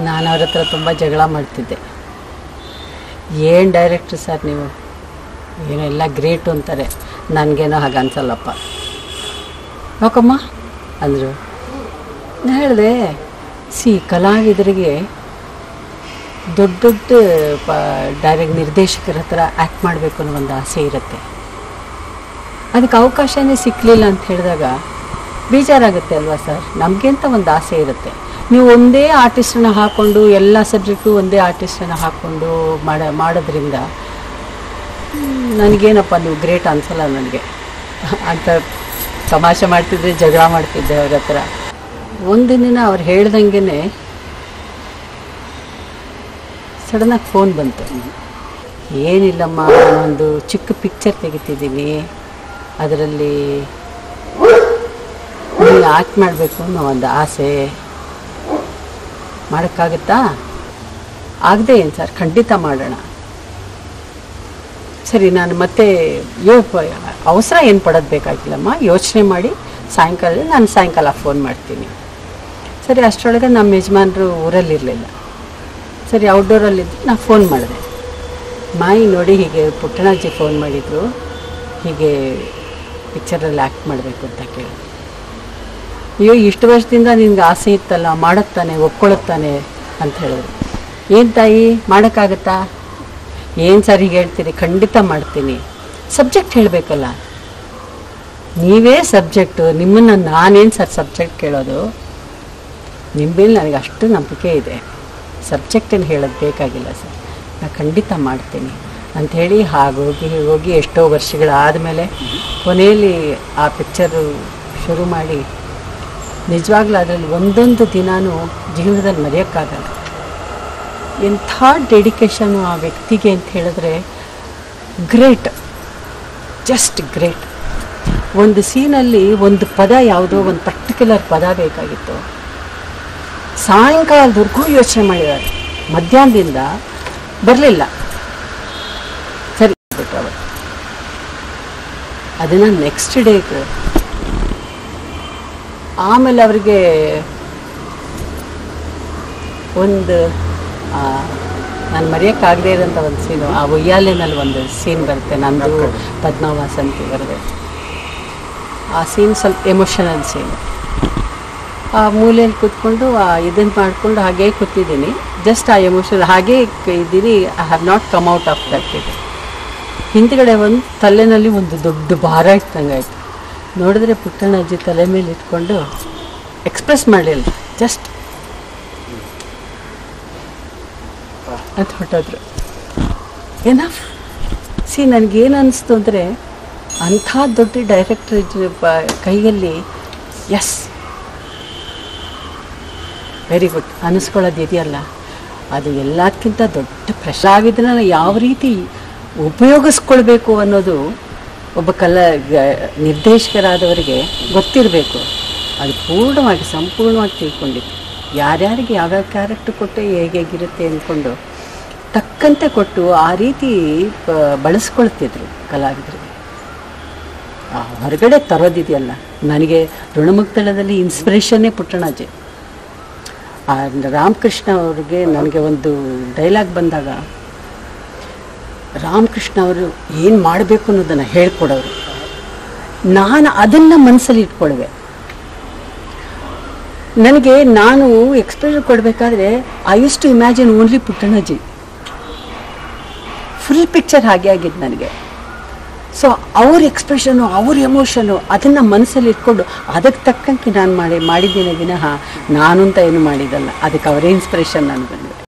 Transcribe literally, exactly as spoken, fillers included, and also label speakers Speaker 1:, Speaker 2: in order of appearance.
Speaker 1: ನಾನು ಅವ್ರ ಹತ್ರ ತುಂಬ ಜಗಳ ಮಾಡ್ತಿದ್ದೆ. ಏನು ಡೈರೆಕ್ಟ್ರು ಸರ್ ನೀವು, ಏನೆಲ್ಲ ಗ್ರೇಟು ಅಂತಾರೆ, ನನಗೇನೋ ಹಾಗೆ ಅನ್ಸಲ್ಲಪ್ಪ. ಯಾಕಮ್ಮ ಅಂದರು. ನಾನು ಹೇಳಿದೆ, ಸಿ ಕಲಾವಿದರಿಗೆ ದೊಡ್ಡ ದೊಡ್ಡ ಪ ಡೈರೆಕ್ಟ್ ನಿರ್ದೇಶಕರ ಹತ್ರ ಆ್ಯಕ್ಟ್ ಮಾಡಬೇಕು ಅನ್ನೋ ಒಂದು ಆಸೆ ಇರುತ್ತೆ. ಅದಕ್ಕೆ ಅವಕಾಶನೇ ಸಿಕ್ಕಲಿಲ್ಲ ಅಂತ ಹೇಳಿದಾಗ ಬೇಜಾರಾಗುತ್ತೆ ಅಲ್ವಾ ಸರ್. ನಮಗೆ ಅಂತ ಒಂದು ಆಸೆ ಇರುತ್ತೆ. ನೀವು ಒಂದೇ ಆರ್ಟಿಸ್ಟನ್ನ ಹಾಕ್ಕೊಂಡು ಎಲ್ಲ ಸಬ್ಜೆಕ್ಟು ಒಂದೇ ಆರ್ಟಿಸ್ಟನ್ನ ಹಾಕ್ಕೊಂಡು ಮಾಡ ಮಾಡೋದ್ರಿಂದ ನನಗೇನಪ್ಪ ನೀವು ಗ್ರೇಟ್ ಅನಿಸಲ್ಲ ನನಗೆ ಅಂತ ತಮಾಷೆ ಮಾಡ್ತಿದ್ದೆ, ಜಗಳ ಮಾಡ್ತಿದ್ದೆ ಅವ್ರ ಹತ್ರ. ಒಂದು ದಿನ ಅವ್ರು ಹೇಳ್ದಂಗೆ ಸಡನ್ನಾಗಿ ಫೋನ್ ಬಂತು. ಏನಿಲ್ಲಮ್ಮ, ನಾನೊಂದು ಚಿಕ್ಕ ಪಿಕ್ಚರ್ ತೆಗಿತಿದ್ದೀನಿ, ಅದರಲ್ಲಿ ನೀವು ಆ್ಯಕ್ಟ್ ಮಾಡಬೇಕು ಅನ್ನೋ ಒಂದು ಆಸೆ, ಮಾಡೋಕ್ಕಾಗುತ್ತಾ? ಆಗದೆ ಏನು ಸರ್, ಖಂಡಿತ ಮಾಡೋಣ. ಸರಿ, ನಾನು ಮತ್ತೆ ಯೋ ಅವಸರ ಏನು ಪಡೋದು ಬೇಕಾಗಿಲ್ಲಮ್ಮ, ಯೋಚನೆ ಮಾಡಿ ಸಾಯಂಕಾಲ ನಾನು ಸಾಯಂಕಾಲ ಫೋನ್ ಮಾಡ್ತೀನಿ. ಸರಿ, ಅಷ್ಟರೊಳಗೆ ನಮ್ಮ ಯಜಮಾನರು ಊರಲ್ಲಿರಲಿಲ್ಲ. ಸರಿ, ಔಟ್ಡೋರಲ್ಲಿದ್ದು ನಾನು ಫೋನ್ ಮಾಡಿದೆ. ಮಾಯಿ ನೋಡಿ, ಹೀಗೆ ಪುಟ್ಟಣಾಜಿ ಫೋನ್ ಮಾಡಿದರು, ಹೀಗೆ ಪಿಕ್ಚರಲ್ಲಿ ಆ್ಯಕ್ಟ್ ಮಾಡಬೇಕು ಅಂತ ಕೇಳಿದ್ರು. ಅಯ್ಯೋ, ಇಷ್ಟು ವರ್ಷದಿಂದ ನಿನ್ಗೆ ಆಸೆ ಇತ್ತಲ್ಲ, ಮಾಡುತ್ತಾನೆ, ಒಪ್ಕೊಳ್ಳುತ್ತಾನೆ ಅಂತ ಹೇಳಿದ್ರು. ಏನು ತಾಯಿ, ಮಾಡೋಕ್ಕಾಗತ್ತಾ? ಏನು ಸರ್ ಹೀಗೆ ಹೇಳ್ತೀರಿ? ಖಂಡಿತ ಮಾಡ್ತೀನಿ. ಸಬ್ಜೆಕ್ಟ್ ಹೇಳಬೇಕಲ್ಲ, ನೀವೇ ಸಬ್ಜೆಕ್ಟು, ನಿಮ್ಮನ್ನು ನಾನೇನು ಸರ್ ಸಬ್ಜೆಕ್ಟ್ ಕೇಳೋದು? ನಿಮ್ಮ ಮೇಲೆ ನನಗೆ ಅಷ್ಟು ನಂಬಿಕೆ ಇದೆ, ಸಬ್ಜೆಕ್ಟನ್ನು ಹೇಳೋದು ಬೇಕಾಗಿಲ್ಲ ಸರ್, ನಾನು ಖಂಡಿತ ಮಾಡ್ತೀನಿ ಅಂಥೇಳಿ ಹಾಗೋಗಿ ಹೋಗಿ ಎಷ್ಟೋ ವರ್ಷಗಳಾದಮೇಲೆ ಕೊನೆಯಲ್ಲಿ ಆ ಪಿಕ್ಚರು ಶುರು ಮಾಡಿ ನಿಜವಾಗ್ಲೂ ಅದರಲ್ಲಿ ಒಂದೊಂದು ದಿನಾನೂ ಜೀವನದಲ್ಲಿ ಮರೆಯೋಕ್ಕಾಗಲ್ಲ. ಎಂಥ ಡೆಡಿಕೇಶನು ಆ ವ್ಯಕ್ತಿಗೆ ಅಂತ ಹೇಳಿದ್ರೆ ಗ್ರೇಟ್, ಜಸ್ಟ್ ಗ್ರೇಟ್. ಒಂದು ಸೀನಲ್ಲಿ ಒಂದು ಪದ, ಯಾವುದೋ ಒಂದು ಪರ್ಟಿಕ್ಯುಲರ್ ಪದ ಬೇಕಾಗಿತ್ತು, ಸಾಯಂಕಾಲದವರೆಗೂ ಯೋಚನೆ ಮಾಡಿದ್ದಾರೆ, ಮಧ್ಯಾಹ್ನದಿಂದ ಬರಲಿಲ್ಲ. ಸರಿ ಬಿಟ್ಟು ಅವತ್ತು ಅದನ್ನು ನೆಕ್ಸ್ಟ್ ಡೇಗೆ ಆಮೇಲೆ ಅವರಿಗೆ ಒಂದು ನಾನು ಮರೆಯೋಕ್ಕಾಗದೇ ಇರೋಂಥ ಒಂದು ಸೀನು, ಆ ಉಯ್ಯಾಲೆನಲ್ಲಿ ಒಂದು ಸೀನ್ ಬರುತ್ತೆ, ನಂದು ಪದ್ಮಾವಾಸ ಅಂತ ಬರುತ್ತೆ. ಆ ಸೀನ್ ಸ್ವಲ್ಪ ಎಮೋಷನಲ್ ಸೀನು. ಆ ಮೂಲೆಯಲ್ಲಿ ಕೂತ್ಕೊಂಡು ಆ ಇದನ್ನು ಮಾಡಿಕೊಂಡು ಹಾಗೇ ಕೂತಿದ್ದೀನಿ, ಜಸ್ಟ್ ಆ ಎಮೋಷನಲ್ ಹಾಗೇ ಇದ್ದೀನಿ. I have not come out of that. ಇದು ಹಿಂದ್ಗಡೆ ಒಂದು ತಲೆನಲ್ಲಿ ಒಂದು ದೊಡ್ಡ ಭಾರ ಇಟ್ಟಂಗೆ ಆಯಿತು. ನೋಡಿದ್ರೆ ಪುಟ್ಟಣ್ಣಜ್ಜಿ ತಲೆ ಮೇಲೆ ಇಟ್ಕೊಂಡು ಎಕ್ಸ್ಪ್ರೆಸ್ ಮಾಡಲಿಲ್ಲ, ಜಸ್ಟ್ ಅಂತ ಹೊಟ್ಟೋದ್ರು. ಏನಫ್ ಸಿ, ನನಗೇನು ಅನ್ನಿಸ್ತು ಅಂದರೆ, ಅಂಥ ದೊಡ್ಡ ಡೈರೆಕ್ಟ್ರ್ ಕೈಯಲ್ಲಿ ಎಸ್ ವೆರಿ ಗುಡ್ ಅನ್ನಿಸ್ಕೊಳ್ಳೋದು ಇದೆಯಲ್ಲ, ಅದು ಎಲ್ಲದಕ್ಕಿಂತ ದೊಡ್ಡ ಪ್ರಶ್ನಾವಿದನ್ನ ಯಾವ ರೀತಿ ಉಪಯೋಗಿಸ್ಕೊಳ್ಬೇಕು ಅನ್ನೋದು ಒಬ್ಬ ಕಲಾ ನಿರ್ದೇಶಕರಾದವರಿಗೆ ಗೊತ್ತಿರಬೇಕು. ಅದು ಪೂರ್ಣವಾಗಿ ಸಂಪೂರ್ಣವಾಗಿ ತಿಳ್ಕೊಂಡಿತ್ತು. ಯಾರ್ಯಾರಿಗೆ ಯಾವ್ಯಾವ ಕ್ಯಾರೆಕ್ಟರ್ ಕೊಟ್ಟೆ ಹೇಗೆ ಹೇಗಿರುತ್ತೆ ಅಂದ್ಕೊಂಡು ತಕ್ಕಂತೆ ಕೊಟ್ಟು ಆ ರೀತಿ ಬಳಸ್ಕೊಳ್ತಿದ್ರು ಕಲಾವಿದರಿಗೆ. ಹೊರಗಡೆ ತರೋದಿದೆಯಲ್ಲ, ನನಗೆ ಋಣಮುಕ್ತಳದಲ್ಲಿ ಇನ್ಸ್ಪಿರೇಷನ್ನೇ ಪುಟ್ಟಣಾಜಿ. ರಾಮಕೃಷ್ಣ ಅವ್ರಿಗೆ ನನಗೆ ಒಂದು ಡೈಲಾಗ್ ಬಂದಾಗ, ರಾಮಕೃಷ್ಣ ಅವರು ಏನು ಮಾಡಬೇಕು ಅನ್ನೋದನ್ನು ಹೇಳ್ಕೊಡೋರು, ನಾನು ಅದನ್ನು ಮನಸ್ಸಲ್ಲಿ ಇಟ್ಕೊಳ್ವೆ. ನನಗೆ ನಾನು ಎಕ್ಸ್ಪ್ರೆಷನ್ ಕೊಡಬೇಕಾದ್ರೆ I use to imagine only Puttannaji. Full picture ಹಾಗೆ ಆಗಿದ್ದು ನನಗೆ. ಸೊ ಅವ್ರ ಎಕ್ಸ್ಪ್ರೆಷನು, ಅವ್ರ ಎಮೋಷನು, ಅದನ್ನು ಮನಸ್ಸಲ್ಲಿ ಇಟ್ಕೊಂಡು ಅದಕ್ಕೆ ತಕ್ಕಂಗೆ ನಾನು ಮಾಡಿ ಮಾಡಿದ್ದೀನಿ ವಿನಃ ನಾನು ಅಂತ ಏನು ಮಾಡಿದ್ದಲ್ಲ. ಅದಕ್ಕೆ ಅವರೇ ಇನ್ಸ್ಪಿರೇಷನ್ ನನಗೆ.